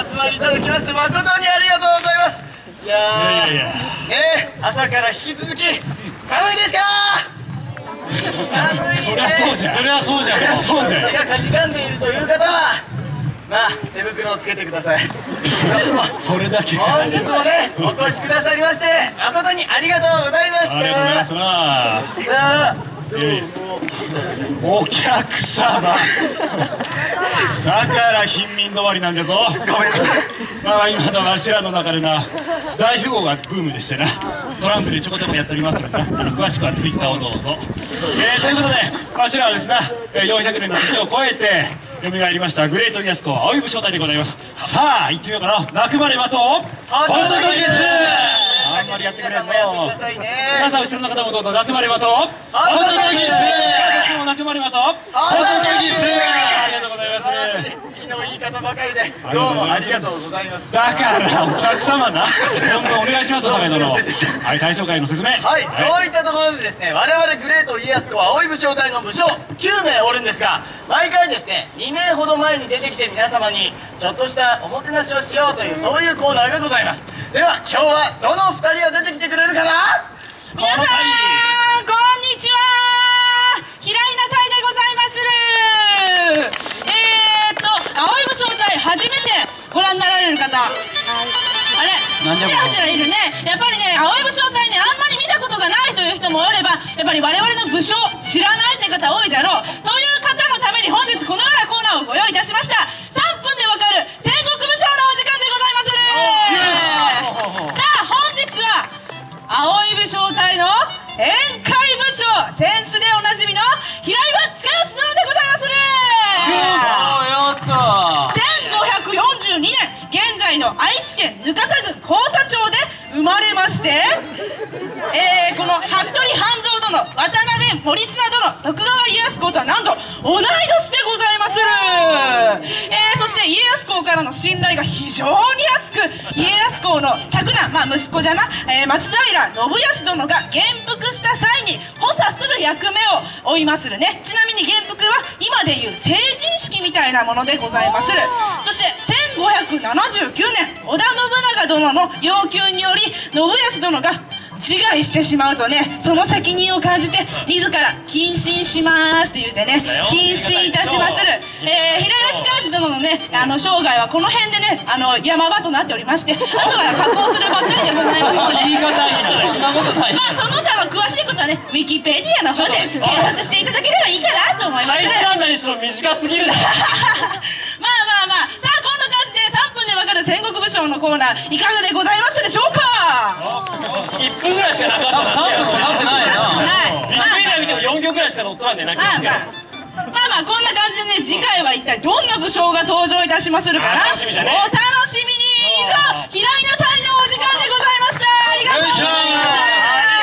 集まりいただきまして誠にありがとうございます。いやー、朝から引き続き寒いですか？寒いね。 そりゃそうじゃん。そりゃそうじゃん。そうじゃん。 手がかじかんでいるという方はまあ手袋をつけてください。 それだけ。 本日もねお越しくださりまして誠にありがとうございました。 ありがとうございます。お客様だから貧民止まりなんだぞ。まあ今のわしらの中でな大富豪がブームでしてな、トランプでちょこちょこやっておりますのでな、詳しくはツイッターをどうぞ。ということでわしらはですな400年の時を超えて蘇りましたグレートイヤスコ青い武将隊でございます。さあ行ってみようかな。泣くまで待とうホトトギス。あんまりやってくれんの。皆さん後ろの方もどうぞ泣くまで待とうホトトギス。私も泣くまで待とうホトトギス。ありがとうございます。 気のいい方ばかりでどうもありがとうございます。 だからお客様な、どんどんお願いしますよ、坂井殿。はい、大将会の説明。 はい、そういったところでですね、我々グレート家康公青い武将隊の武将9名おるんですが、毎回ですね2名ほど前に出てきて皆様にちょっとしたおもてなしをしようというそういうコーナーがございます。では今日はどの2人が出てきてくれるかな。 皆さんこんにちは、平稲隊でございます。青い武将隊初めてご覧になられる方、あれちらちらいるね。やっぱりね青い武将隊ねあんまり見たことがないという人もおれば、やっぱり我々の武将知らないって方多いじゃろうという方のために本日このようなコーナーをご用意いたしました。3分でわかる戦国武将のお時間でございます。さあ本日は青い武将隊の宴会部長センスでおなじみの平岩親吉殿でございます。1542年現在の愛知県額田郡幸田町で生まれまして、この服部半蔵殿、渡辺守綱殿、徳川家康公とはなんと同い年でございます。そして家康公からの信頼が非常に厚く、家康公の嫡男、息子じゃな、松平信康殿が元服した際に補佐する役目を負いまするね。ちなみに元服は今でいう成人式みたいなものでございまする。そして1579年織田信長殿の要求により信康殿が自害してしまうとね、その責任を感じて自ら謹慎しますって言ってね、謹慎いたしまする。平岩親吉殿のね生涯はこの辺でね山場となっておりまして、あとは加工するばっかりでございますので、言い方そんなことない。その他の詳しいことはねウィキペディアの方で検索していただければいいかなと思います。 あいつなんだにしろ短すぎるじゃん。 さあこんな感じで3分でわかる戦国武将のコーナーいかがでございましたでしょうか。 1分ぐらいしかなかった。3分も経ってないな。ビッグエリア見ても4行ぐらいしか乗っとらんでなきゃいけない。 こんな感じでね、次回は一体どんな武将が登場いたしまするかな。お楽しみに。以上平稲隊のお時間でございました。ありがとうございました。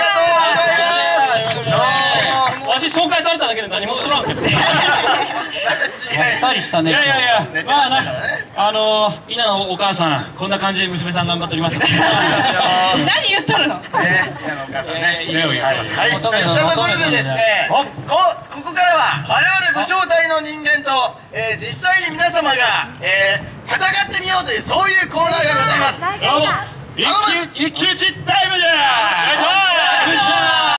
わし紹介されただけで何もしとらんけど。あっさりしたね。いやまあな、稲のお母さんこんな感じで娘さん頑張っております。 何言っとるの。 稲のお母さんね。 はい。 というところでですね、ここからは我々武将隊の人間と実際に皆様が戦ってみようというそういうコーナーがございます。 一騎打ちタイムじゃ。よいしょ。